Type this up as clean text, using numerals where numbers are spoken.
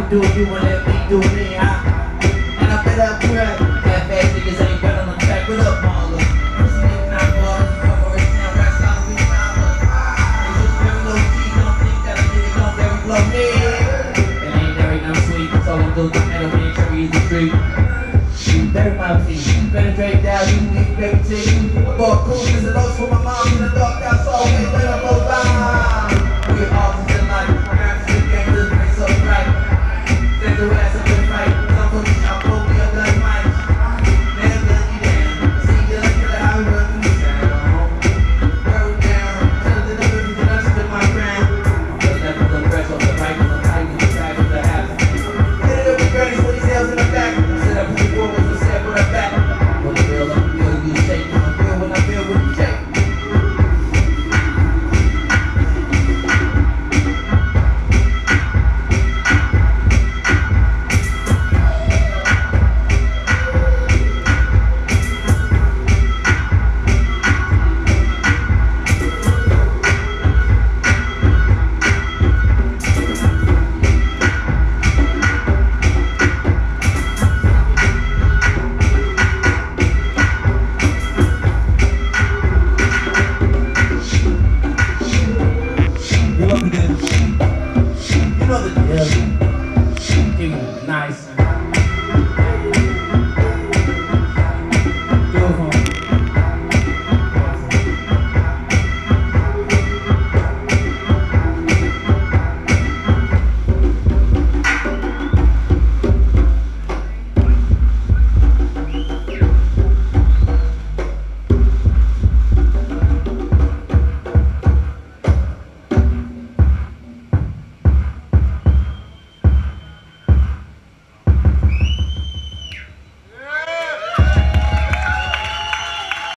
do you and let me do me, huh? And I bet up where that fast niggas ain't better on the track. What up, Marla? Pussy niggas not ballin', come over and sound rap style, we power. They just very low key, don't think that a nigga gon' very blow me. It ain't there ain't no sweet, so I'm doing the metal, me and Cherry is the street. Shoot, better my feet, penetrate down, you need baby titty. I bought cool, cause it lost for my